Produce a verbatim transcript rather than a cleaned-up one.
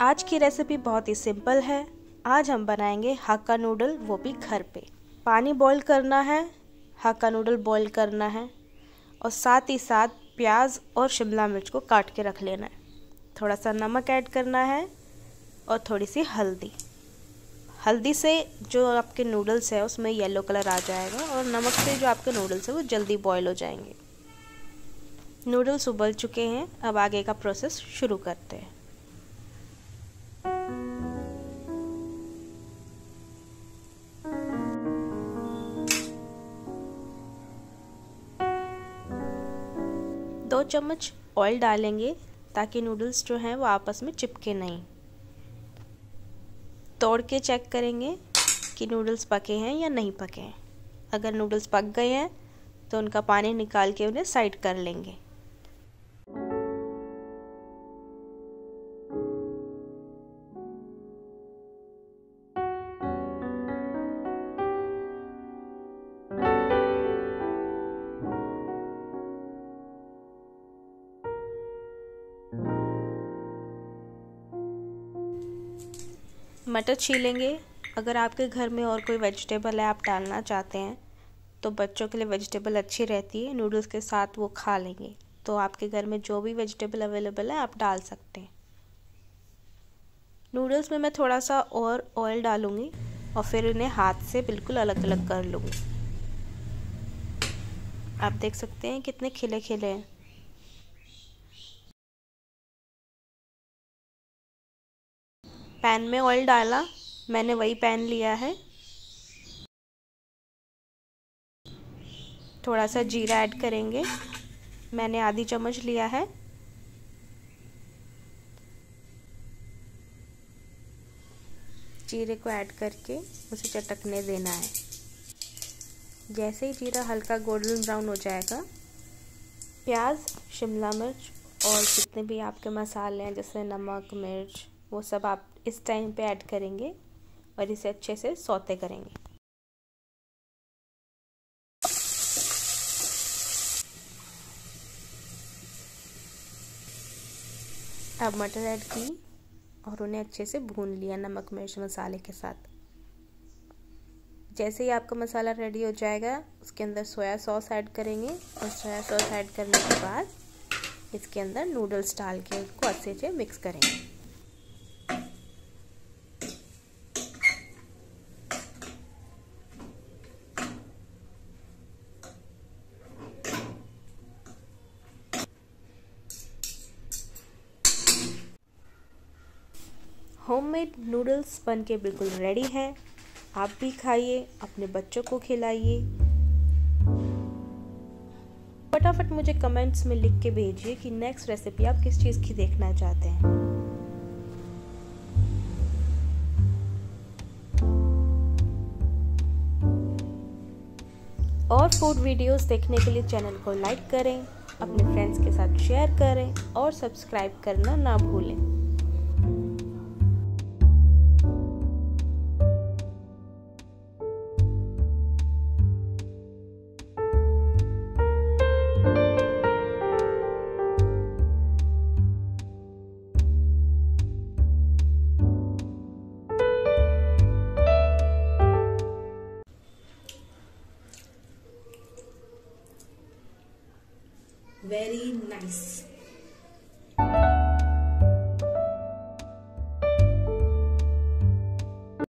आज की रेसिपी बहुत ही सिंपल है। आज हम बनाएंगे हक्का नूडल, वो भी घर पे। पानी बॉईल करना है, हक्का नूडल बॉईल करना है और साथ ही साथ प्याज और शिमला मिर्च को काट के रख लेना है। थोड़ा सा नमक ऐड करना है और थोड़ी सी हल्दी। हल्दी से जो आपके नूडल्स है उसमें येलो कलर आ जाएगा और नमक से जो आपके नूडल्स है वो जल्दी बॉईल हो जाएंगे। नूडल्स उबल चुके हैं, अब आगे का प्रोसेस शुरू करते हैं। दो चम्मच ऑयल डालेंगे ताकि नूडल्स जो हैं वो आपस में चिपके नहीं। तोड़ के चेक करेंगे कि नूडल्स पके हैं या नहीं पके हैं। अगर नूडल्स पक गए हैं तो उनका पानी निकाल के उन्हें साइड कर लेंगे। मटर छीलेंगे। अगर आपके घर में और कोई वेजिटेबल है आप डालना चाहते हैं तो बच्चों के लिए वेजिटेबल अच्छी रहती है, नूडल्स के साथ वो खा लेंगे। तो आपके घर में जो भी वेजिटेबल अवेलेबल है आप डाल सकते हैं। नूडल्स में मैं थोड़ा सा और ऑयल डालूंगी और फिर इन्हें हाथ से बिल्कुल अलग अलग कर लूँगी। आप देख सकते हैं कितने खिले खिले हैं। पैन में ऑयल डाला, मैंने वही पैन लिया है। थोड़ा सा जीरा ऐड करेंगे, मैंने आधी चम्मच लिया है। जीरे को ऐड करके उसे चटकने देना है। जैसे ही जीरा हल्का गोल्डन ब्राउन हो जाएगा, प्याज, शिमला मिर्च और जितने भी आपके मसाले हैं जैसे नमक, मिर्च, वो सब आप इस टाइम पे ऐड करेंगे और इसे अच्छे से सौते करेंगे। अब मटर ऐड की और उन्हें अच्छे से भून लिया नमक, मिर्च, मसाले के साथ। जैसे ही आपका मसाला रेडी हो जाएगा उसके अंदर सोया सॉस ऐड करेंगे और सोया सॉस ऐड करने के बाद इसके अंदर नूडल्स डाल के उसको अच्छे से मिक्स करेंगे। होममेड नूडल्स बनके बिल्कुल रेडी है। आप भी खाइए, अपने बच्चों को खिलाइए। फटाफट मुझे कमेंट्स में लिख के भेजिए कि नेक्स्ट रेसिपी आप किस चीज़ की देखना चाहते हैं। और फूड वीडियोस देखने के लिए चैनल को लाइक करें, अपने फ्रेंड्स के साथ शेयर करें और सब्सक्राइब करना ना भूलें। Very nice.